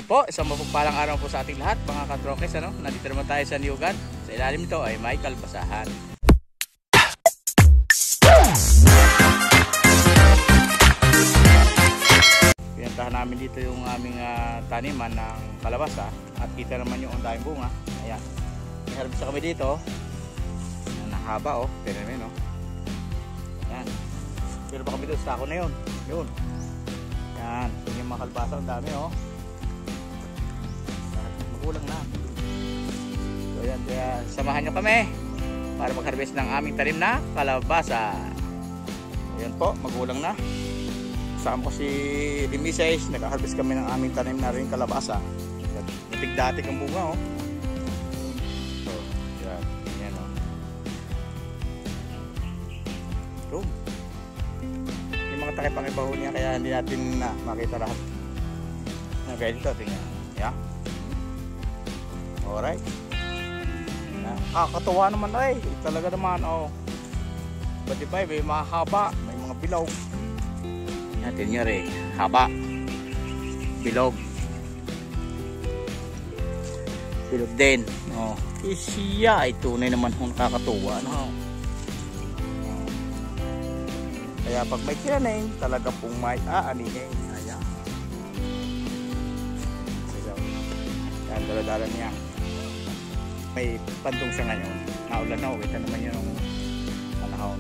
Ayan po, isang mapagpalang araw po sa ating lahat mga katrokes. Nandito naman tayo sa Niugan. Sa ilalim nito ay may kalbasahan. Pinuntahan namin dito yung aming taniman ng kalabasa. At kita naman yung daming bunga. Ayan. May harvest kami dito. Nahaba pero naman Ayan. Pero pa kami doon sa sako na yun. Yun. Ayan. Yung mga kalabasa ang dami Magulang na. So yan, kaya samahan nyo kami para mag-harvest ng aming tanim na kalabasa. Ayan po, magulang na. Kasama ko si Dimises, nag-harvest kami ng aming tanim na rin kalabasa. Datig-datig ang bunga So, yan, yan Boom. Yung mga takip ang ibaho niya kaya hindi natin makita lahat. Gaya dito, tingnan. Yeah. Alright. Kakatuwa naman talaga naman Ba't diba may mahaba, may mga bilog. Natin nyo haba, bilog. Bilog din. Siya ay tunay naman nakakatuwa Kaya pag may kinanin, talaga pong may aaninin. Ayan. Yan, dala-dala niya. May pantong siya ngayon. Naulan na kita naman yung panahon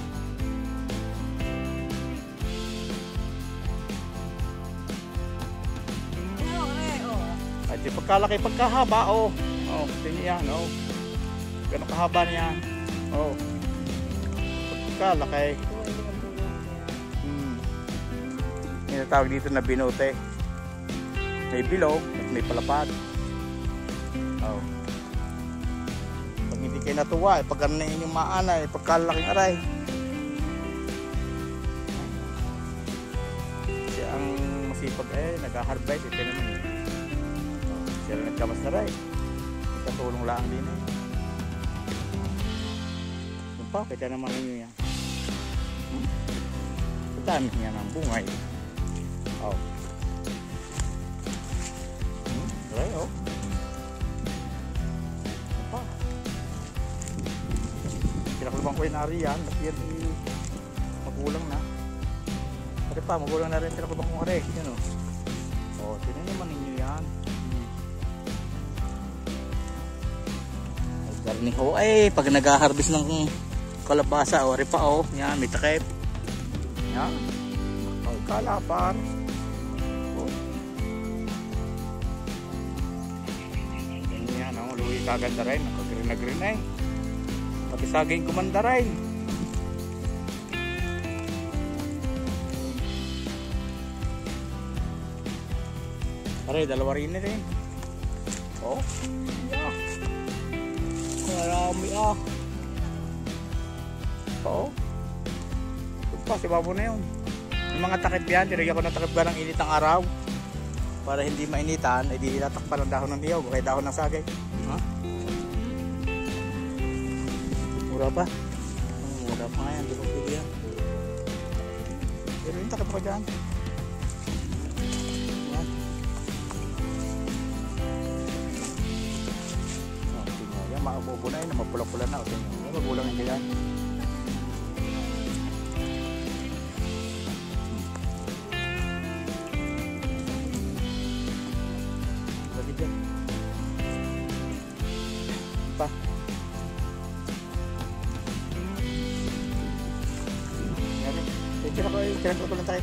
At yung pagkalaki, pagkahaba tingnan yan ganun kahaba niya pagkalaki tinatawag dito na binote. May bilog at may palapad. Pag hindi kayo natuwa, pag ano na inyong maana, pagkalaking aray. Siya ang masipag nag-harvest. Ito naman siya rin nagkamas na rin. Katulong lang din Yung pa, kita naman ninyo yan. Dami niya ng bungay. Aray Pinakulbang ko yung ari yan. Yan magulang na. Pati pa, magulang na rin pinakulbang kong ari. Yan tinan naman ninyo yan. Garniho pag nag-harvest ng kalabasa ari pa yan, may takip. Yan. Kalapan. Yan luwi kaganda rin. Nakagrin na green pati saging kumanda rin. Aray, dalawa rin rin. Yeah. Marami pa, si babo na yun. Yung mga takip yan, tinigyan ko ng takip ng init ng araw para hindi mainitan, di natakpan ng dahon ng niyog o kaya dahon ng sagay. Mura pa nga yan, di ko pili yan. Pero yung takip ko dyan yan, makabubo na yun, mapula-pula na magulang yung ganyan. Pa kailan ko lang tayo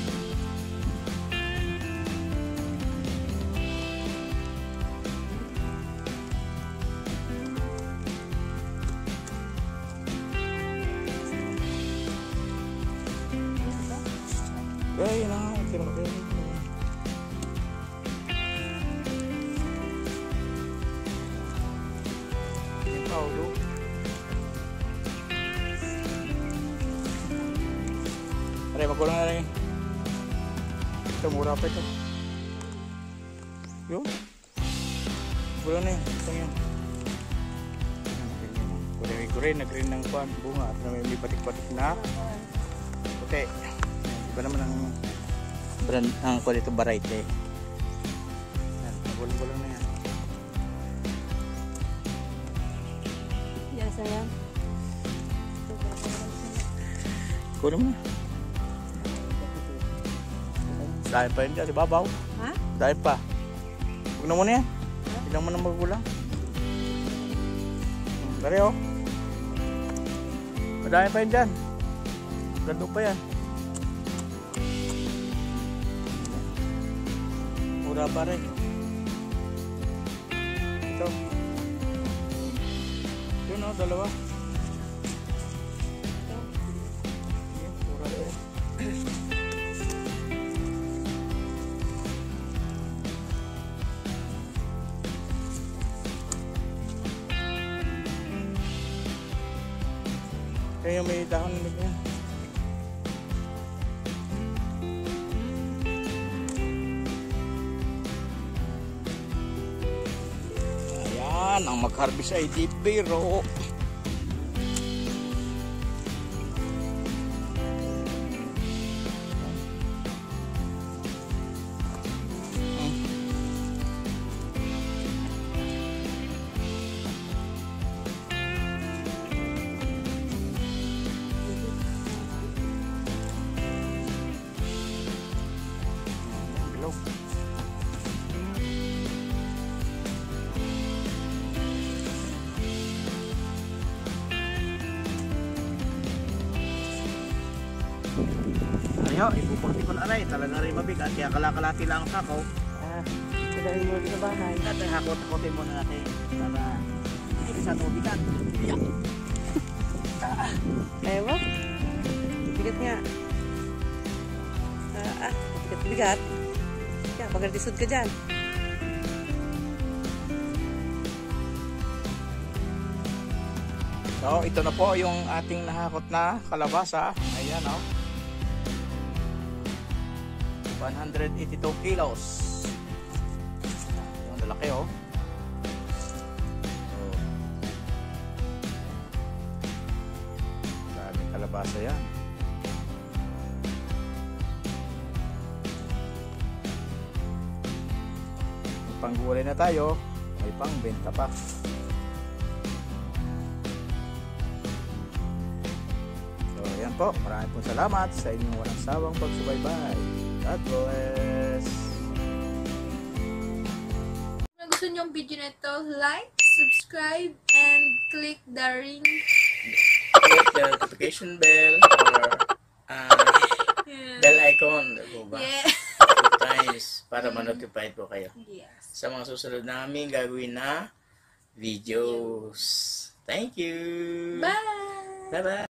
yun na kailan ko yung paulo aray magulang na rin ito mura pa ito yun magulang na yun ito yun kurin na green ng bunga at may patik-patik na puti iba naman ang brand ang quality variety Magulang-gulang na yan. Yan, sayang. Kunin mo na. Dahil pa yun dyan, di babaw. Ha? Dahil pa. Huwag na muna yan. Bilang mo na magulang. Dari oh. Madami pa yun dyan. Gando pa yan. Mura pa rin. Ito. Yun oh, dalawa. Mura rin. Kaya may dahon na niya. Ayan, ang mag-harvest ay di biro. Ayo, ipupagti ko na aray. Talaga rin mabigat. Kaya kalakalati lang ang sakaw. Kadahin mo sa bahay. Natin hakot-hakotin muna natin. Para hindi sa tubigan. Yeah. Ewa. Bigat nga. Bigat. Kaya, pagkardisod ka dyan. So, ito na po yung ating nahakot na kalabasa. Ayan, oh. 182 kilos. Yung lalaki, oh. Daming kalabasa yan. May panggulay na tayo. May pangbenta pa. So, ayan po. Maraming pong salamat sa inyong walang sawang pagsubaybay. God bless. Kung gusto niyo ang video na ito, like, subscribe, and click the ring. Click the notification bell or bell icon. Diba? Yeah. 2 times para ma-notify po kayo Yes. sa mga susunod namin gagawin na videos. Thank you. Bye! Bye-bye.